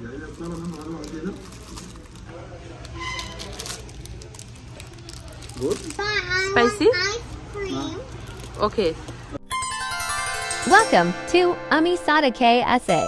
Good. Spicy? Okay. Welcome to Ummy Sawda KSA.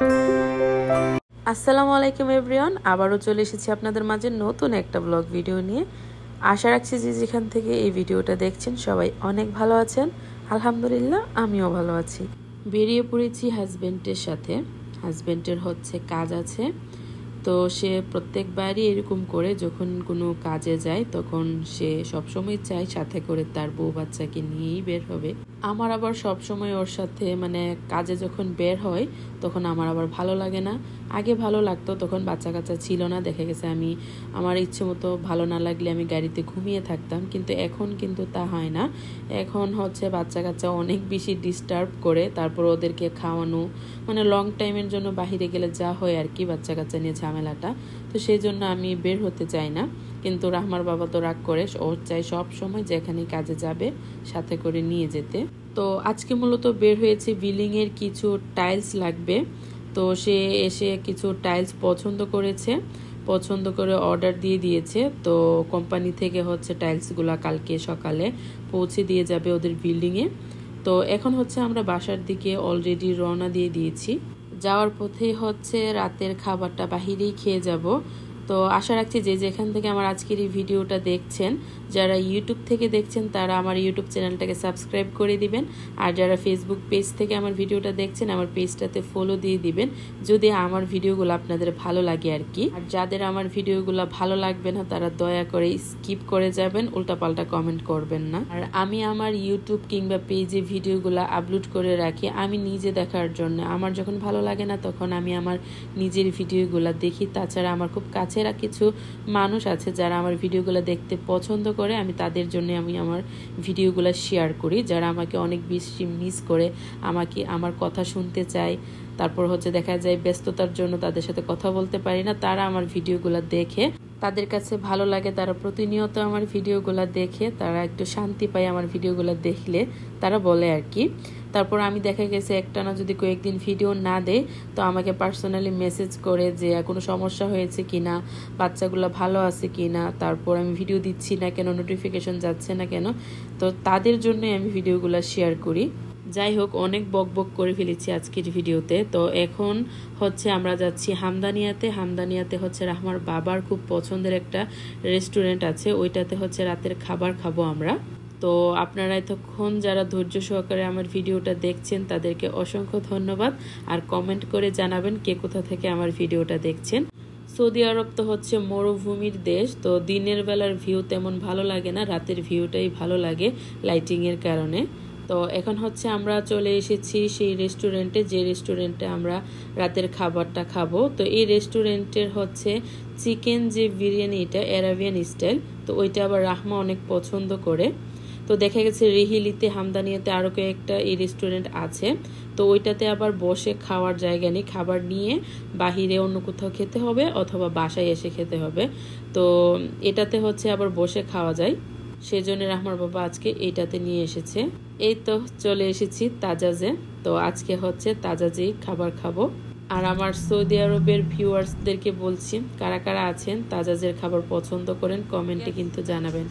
আসসালামু আলাইকুম everyone, আবারও চলে এসেছি আপনাদের মাঝে নতুন একটা ব্লগ ভিডিও নিয়ে। আশা রাখছি যে যেখান থেকে এই ভিডিওটা দেখছেন সবাই অনেক ভালো আছেন। আলহামদুলিল্লাহ আমিও ভালো আছি। বেরিয়ে পড়েছি হাজবেন্ডের সাথে। হাজবেন্ডের হচ্ছে কাজ আছে, তো সে প্রত্যেকবারই এরকম করে যখন কোনো কাজে যায় তখন সে সবসময় চায় সাথে করে তার বউ বাচ্চাকে নিয়েই বের হবে। আমার আবার সবসময় ওর সাথে মানে কাজে যখন বের হয় তখন আমার আবার ভালো লাগে না। আগে ভালো লাগতো, তখন বাচ্চা কাচ্চা ছিল না, দেখা গেছে আমি আমার ইচ্ছে মতো ভালো না লাগলে আমি গাড়িতে ঘুমিয়ে থাকতাম, কিন্তু এখন কিন্তু তা হয় না। এখন হচ্ছে বাচ্চা কাচ্চা অনেক বেশি ডিস্টার্ব করে, তারপর ওদেরকে খাওয়ানো মানে লং টাইমের জন্য বাহিরে গেলে যা হয় আর কি, বাচ্চা কাচ্চা নিয়ে ঝামেলাটা, তো সেই জন্য আমি বের হতে চাই না। কিন্তু রাহমার বাবা তো রাগ করে, ও চাই সব সময় যেখানে কাজে যাবে সাথে করে নিয়ে যেতে। তো আজকে মূলত বের হয়েছে বিল্ডিং এর কিছু টাইলস লাগবে, তো সে এসে কিছু টাইলস পছন্দ করেছে, পছন্দ করে অর্ডার দিয়ে দিয়েছে। তো কোম্পানি থেকে হচ্ছে টাইলসগুলো কালকে সকালে পৌঁছে দিয়ে যাবে ওদের বিল্ডিংয়ে। তো এখন হচ্ছে আমরা বাসার দিকে অলরেডি রওনা দিয়ে দিয়েছি। যাওয়ার পথে হচ্ছে রাতের খাবারটা বাহিরেই খেয়ে যাব। তো আশা রাখছি যে যেখান থেকে আমার আজকের এই ভিডিওটা দেখছেন, যারা ইউটিউব থেকে দেখছেন তারা আমার ইউটিউব চ্যানেলটাকে সাবস্ক্রাইব করে দিবেন, আর যারা ফেসবুক পেজ থেকে আমার ভিডিওটা দেখছেন আমার পেজটাতে ফলো দিয়ে দিবেন যদি আমার ভিডিওগুলো আপনাদের ভালো লাগে আর কি। আর যাদের আমার ভিডিওগুলো ভালো লাগবে না তারা দয়া করে স্কিপ করে যাবেন, উল্টাপাল্টা কমেন্ট করবেন না। আর আমি আমার ইউটিউব কিংবা পেজে ভিডিওগুলো আপলোড করে রাখি আমি নিজে দেখার জন্য। আমার যখন ভালো লাগে না তখন আমি আমার নিজের ভিডিওগুলো দেখি। তাছাড়া আমার খুব কাছেরা কিছু মানুষ আছে যারা আমার ভিডিওগুলো দেখতে পছন্দ করে, আমি তাদের জন্য আমি আমার ভিডিওগুলো শেয়ার করি। যারা আমাকে অনেক বেশি মিস করে, আমাকে আমার কথা শুনতে চায়, তারপর হচ্ছে দেখা যায় ব্যস্ততার জন্য তাদের সাথে কথা বলতে পারি না, তারা আমার ভিডিওগুলো দেখে, তাদের কাছে ভালো লাগে, তারা প্রতিনিয়ত আমার ভিডিওগুলো দেখে, তারা একটু শান্তি পায় আমার ভিডিওগুলো দেখলে, তারা বলে আর কি। তারপর আমি দেখা গেছে একটানা যদি কয়েকদিন ভিডিও না দেয় তো আমাকে পার্সোনালি মেসেজ করে যে কোনো সমস্যা হয়েছে কিনা, বাচ্চাগুলো ভালো আছে কিনা, তারপর আমি ভিডিও দিচ্ছি না কেন, নোটিফিকেশন যাচ্ছে না কেন, তো তাদের জন্যই আমি ভিডিওগুলো শেয়ার করি। যাই হোক, অনেক বক বক করে ফেলেছি আজকের ভিডিওতে। তো এখন হচ্ছে আমরা যাচ্ছি হামদানিয়াতে। হামদানিয়াতে হচ্ছে রাহমার বাবার খুব পছন্দের একটা রেস্টুরেন্ট আছে, ওইটাতে হচ্ছে রাতের খাবার খাবো আমরা। তো আপনারা এতক্ষণ যারা ধৈর্য সহকারে আমার ভিডিওটা দেখছেন তাদেরকে অসংখ্য ধন্যবাদ, আর কমেন্ট করে জানাবেন কে কোথা থেকে আমার ভিডিওটা দেখছেন। সৌদি আরব তো হচ্ছে মরুভূমির দেশ, তো দিনের বেলার ভিউ তেমন ভালো লাগে না, রাতের ভিউটাই ভালো লাগে লাইটিংয়ের কারণে। তো এখন হচ্ছে আমরা চলে এসেছি সেই রেস্টুরেন্টে, যে রেস্টুরেন্টে আমরা রাতের খাবারটা খাবো। তো এই রেস্টুরেন্টের হচ্ছে চিকেন যে বিরিয়ানিটা অ্যারাবিয়ান স্টাইল, তো ওইটা আবার রাহমা অনেক পছন্দ করে। তো দেখা গেছে রিহিলিতে হামদানিয়াতে আরও কয়েকটা এই রেস্টুরেন্ট আছে, তো ওইটাতে আবার বসে খাওয়ার জায়গা নেই, খাবার নিয়ে বাহিরে অন্য কোথাও খেতে হবে অথবা বাসায় এসে খেতে হবে। তো এটাতে হচ্ছে আবার বসে খাওয়া যায়, সেজন্য রাহমার বাবা আজকে এইটাতে নিয়ে এসেছে। এই তো চলে এসেছি তাজাজে, তো আজকে হচ্ছে তাজাজেই খাবার খাবো। আর আমার সৌদি আরবের ভিউয়ার্সদেরকে বলছি, কারা কারা আছেন তাজাজের খাবার পছন্দ করেন কমেন্টে কিন্তু জানাবেন।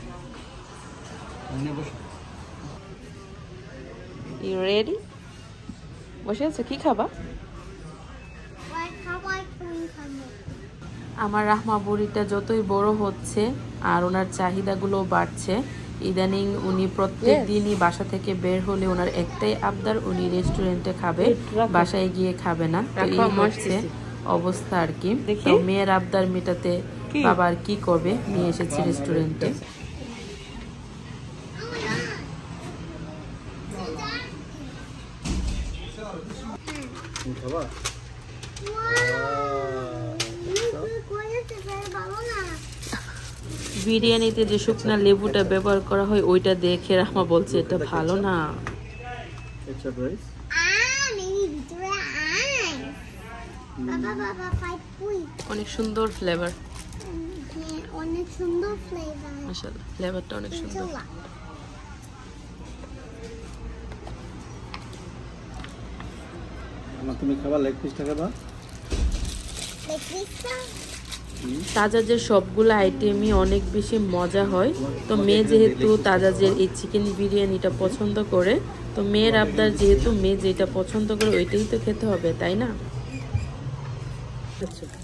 You ready? বসে আছো, কি খাবা? আমার রাহমা বুড়িটা যতই বড় হচ্ছে আর ওনার চাহিদাগুলো বাড়ছে, ইদানিং উনি প্রত্যেক দিনই বাসা থেকে বের হলে ওনার একটাই আবদার, উনি রেস্টুরেন্টে খাবে, বাসায় গিয়ে খাবে না। তো এই হচ্ছে অবস্থা আর কি। তো মেয়ের আবদার মেটাতে বাবা আর কি করবে, নিয়ে এসেছে রেস্টুরেন্টে। বিরিয়ানিতে যে শুকনা লেবুটা ব্যবহার করা হয় ওইটা দেখে রাহমা বলছে এটা ভালো না। অনেক সুন্দর ফ্লেভার, অনেক সুন্দর ফ্লেভার, মাশাআল্লাহ ফ্লেভারটা অনেক সুন্দর। তুমি খাবার লেগ পিসটা খাবা? তাজাজের সবগুলো আইটেমই অনেক বেশি মজা হয়। তো মেয়ে যেহেতু তাজাজের এই চিকেন বিরিয়ানিটা পছন্দ করে, তো মেয়ের আবদার যেহেতু মেয়ে যেটা পছন্দ করে ওইটাই তো খেতে হবে, তাই না? আচ্ছা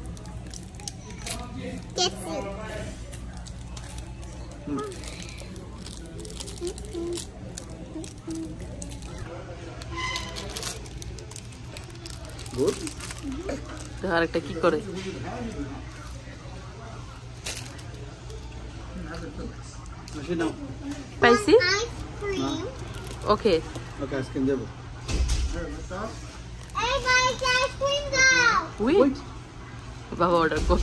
আরেকটা কি করে? Spicy? Okay. Okay, skin দেবো। Hey guys, ice cream now. Wait. বাবা অর্ডার কর।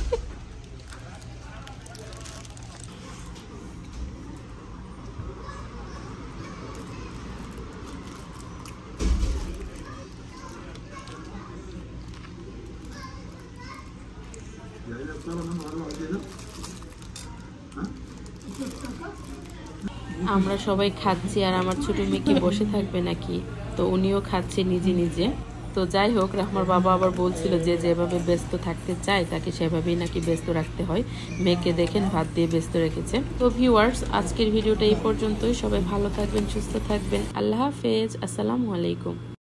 আমরা সবাই খাচ্ছি আর আমার ছোট মেয়ে কি বসে থাকবে নাকি? তো উনিও খাচ্ছে নিজে নিজে। তো যাই হোক, রাহমার বাবা আবার বলছিল যে যেভাবে ব্যস্ত থাকতে চায় তাকে সেভাবেই নাকি ব্যস্ত রাখতে হয়। মেয়েকে দেখেন ভাত দিয়ে ব্যস্ত রেখেছে। তো ভিউয়ার্স, আজকের ভিডিওটা এই পর্যন্তই। সবাই ভালো থাকবেন, সুস্থ থাকবেন। আল্লাহ হাফেজ, আসসালামু আলাইকুম।